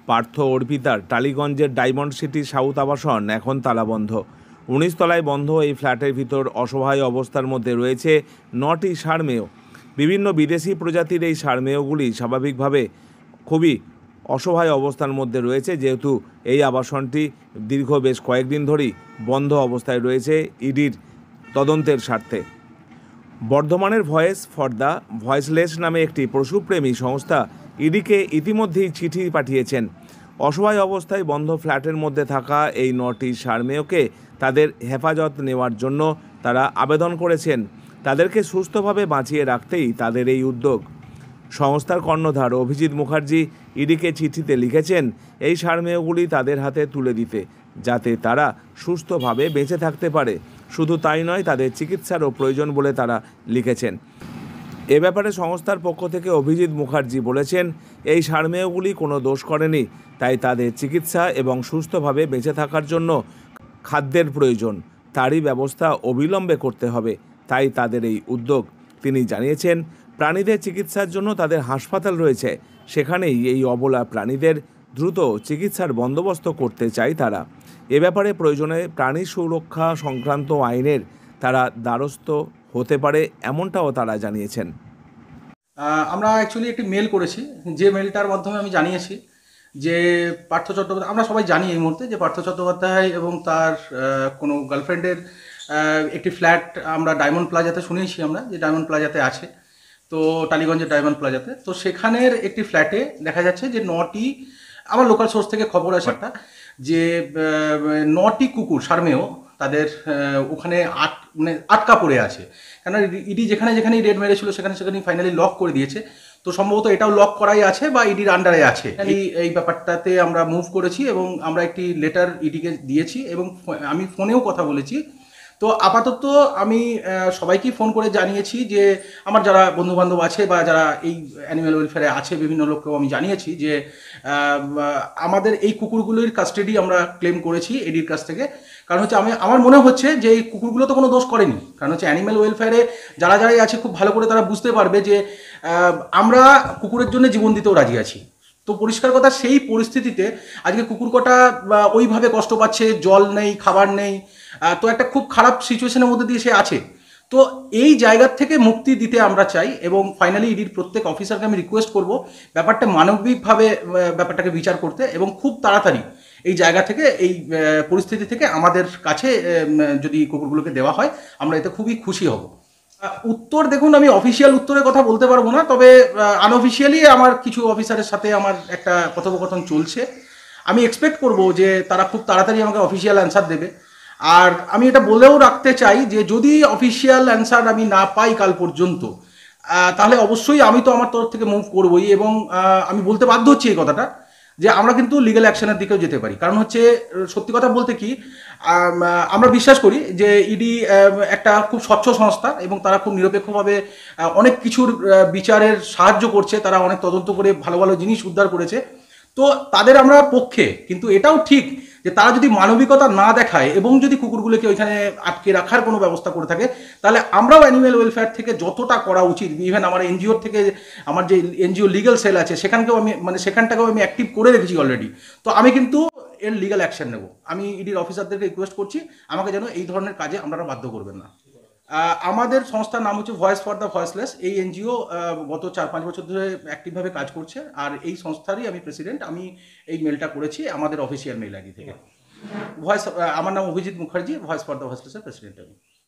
পার্থ অর্পিতার টালিগঞ্জের diamond city south আবাসন এখন তালাবন্ধ। 19 তলায় বন্ধ এই ফ্ল্যাটের ভিতর অসহায় অবস্থার মধ্যে রয়েছে 9টি ষাঁড় মেয়। বিভিন্ন বিদেশি প্রজাতির এই ষাঁড় মেয়গুলি স্বাভাবিকভাবে খুবই অসহায় অবস্থার মধ্যে রয়েছে, যেহেতু এই আবাসনটি দীর্ঘ বেশ কয়েকদিন ধরেই বন্ধ অবস্থায় রয়েছে ইডির তদন্তের স্বার্থে। বর্ধমানের ভয়েস ফর দ্য ভয়েসলেস নামে একটি পশুপ্রেমী সংস্থা ইডিকে ইতিমধ্যেই চিঠি পাঠিয়েছেন। অসহায় অবস্থায় বন্ধ ফ্ল্যাটের মধ্যে থাকা এই 9টি ষাঁড় মেয়কে তাদের হেফাজত নেওয়ার জন্য তারা আবেদন করেছেন। তাদেরকে সুস্থভাবে বাঁচিয়ে রাখতেই তাদের এই উদ্যোগ। সংস্থার কর্ণধার অভিজিৎ মুখার্জি ইডিকে চিঠিতে লিখেছেন এই ষাঁড় মেয়গুলি তাদের হাতে তুলে দিতে, যাতে তারা সুস্থভাবে বেঁচে থাকতে পারে। শুধু তাই নয়, তাদের চিকিৎসারও প্রয়োজন বলে তারা লিখেছেন। এ ব্যাপারে সংস্থার পক্ষ থেকে অভিজিৎ মুখার্জি বলেছেন, এই ষাঁড় মেয়গুলি কোনো দোষ করেনি, তাই তাদের চিকিৎসা এবং সুস্থভাবে বেঁচে থাকার জন্য খাদ্যের প্রয়োজন, তারই ব্যবস্থা অবিলম্বে করতে হবে, তাই তাদের এই উদ্যোগ। তিনি জানিয়েছেন, প্রাণীদের চিকিৎসার জন্য তাদের হাসপাতাল রয়েছে, সেখানেই এই অবলা প্রাণীদের দ্রুত চিকিৎসার বন্দোবস্ত করতে চায় তারা। এ ব্যাপারে প্রয়োজনে প্রাণী সুরক্ষা সংক্রান্ত আইনের তারা দ্বারস্থ হতে পারে, এমনটাও তারা জানিয়েছেন। আমরা অ্যাকচুয়ালি একটি মেল করেছি, যে মেলটার মাধ্যমে আমি জানিয়েছি যে পার্থ চট্টোপাধ্যায়, আমরা সবাই জানি এই মুহূর্তে যে পার্থ চট্টোপাধ্যায় এবং তার কোনো গার্লফ্রেন্ডের একটি ফ্ল্যাট আমরা ডায়মন্ড প্লাজাতে শুনেছি, আমরা যে ডায়মন্ড প্লাজাতে আছে, তো টালিগঞ্জের ডায়মন্ড প্লাজাতে, তো সেখানের একটি ফ্ল্যাটে দেখা যাচ্ছে যে 9টি, আমার লোকাল সোর্স থেকে খবর আছে একটা, যে 9টি কুকুর ষাঁড় তাদের ওখানে আটকা পড়ে আছে। কেন ইডি যেখানে যেখানেই রেড মেরেছিল সেখানে সেখানেই ফাইনালি লক করে দিয়েছে, তো সম্ভবত এটাও লক করাই আছে বা ইডির আন্ডারে আছে। এই ব্যাপারটাতে আমরা মুভ করেছি এবং আমরা একটি লেটার ইডিকে দিয়েছি এবং আমি ফোনেও কথা বলেছি। তো আপাতত আমি সবাইকেই ফোন করে জানিয়েছি যে আমার যারা বন্ধুবান্ধব আছে বা যারা এই অ্যানিম্যাল ওয়েলফেয়ারে আছে, বিভিন্ন লোককেও আমি জানিয়েছি যে আমাদের এই কুকুরগুলির কাস্টাডি আমরা ক্লেম করেছি এডির কাছ থেকে। কারণ হচ্ছে আমার মনে হচ্ছে যে এই কুকুরগুলো তো কোনো দোষ করেনি। কারণ হচ্ছে অ্যানিম্যাল ওয়েলফেয়ারে যারা যারাই আছে খুব ভালো করে তারা বুঝতে পারবে যে আমরা কুকুরের জন্য জীবন দিতেও রাজি আছি। তো পরিষ্কার কথা, সেই পরিস্থিতিতে আজকে কুকুর কটা ওইভাবে কষ্ট পাচ্ছে, জল নেই, খাবার নেই, তো একটা খুব খারাপ সিচুয়েশনের মধ্যে দিয়ে সে আছে। তো এই জায়গার থেকে মুক্তি দিতে আমরা চাই এবং ফাইনালি ইডির প্রত্যেক অফিসারকে আমি রিকোয়েস্ট করব ব্যাপারটা মানবিকভাবে ব্যাপারটাকে বিচার করতে এবং খুব তাড়াতাড়ি এই জায়গা থেকে, এই পরিস্থিতি থেকে আমাদের কাছে যদি কুকুরগুলোকে দেওয়া হয় আমরা এতে খুবই খুশি হব। উত্তর দেখুন, আমি অফিসিয়াল উত্তরের কথা বলতে পারবো না, তবে আনঅফিসিয়ালি আমার কিছু অফিসারের সাথে আমার একটা কথোপকথন চলছে। আমি এক্সপেক্ট করব যে তারা খুব তাড়াতাড়ি আমাকে অফিসিয়াল অ্যান্সার দেবে। আর আমি এটা বলেও রাখতে চাই যে যদি অফিসিয়াল অ্যান্সার আমি না পাই কাল পর্যন্ত, তাহলে অবশ্যই আমি তো আমার তরফ থেকে মুভ করবই এবং আমি বলতে বাধ্য হচ্ছি এই কথাটা যে আমরা কিন্তু লিগ্যাল অ্যাকশনের দিকেও যেতে পারি। কারণ হচ্ছে সত্যি কথা বলতে কি, আমরা বিশ্বাস করি যে ইডি একটা খুব স্বচ্ছ সংস্থা এবং তারা খুব নিরপেক্ষভাবে অনেক কিছুর বিচারের সাহায্য করছে, তারা অনেক তদন্ত করে ভালো ভালো জিনিস উদ্ধার করেছে, তো তাদের আমরা পক্ষে। কিন্তু এটাও ঠিক যে তারা যদি মানবিকতা না দেখায় এবং যদি কুকুরগুলোকে ওইখানে আটকে রাখার কোনো ব্যবস্থা করে থাকে, তাহলে আমরাও অ্যানিম্যাল ওয়েলফেয়ার থেকে যতটা করা উচিত, ইভেন আমার এনজিওর থেকে, আমার যে এনজিও লিগ্যাল সেল আছে সেখানকেও আমি সেখানটাকেও আমি অ্যাক্টিভ করে রেখেছি অলরেডি। তো আমি কিন্তু এর লিগ্যাল অ্যাকশন নেব। আমি ইডির অফিসারদেরকে রিকোয়েস্ট করছি আমাকে যেন এই ধরনের কাজে আপনারা বাধ্য করবেন না। আমাদের সংস্থার নাম হচ্ছে ভয়েস ফর দ্য ভয়েসলেস। এই এনজিও গত 4-5 বছর ধরে অ্যাক্টিভভাবে কাজ করছে, আর এই সংস্থারই আমি প্রেসিডেন্ট। আমি এই মেলটা করেছি আমাদের অফিসিয়াল মেল আইডি থেকে। আমার নাম Abhijit Mukherjee, voice for the ভয়েসলেসের প্রেসিডেন্ট আমি।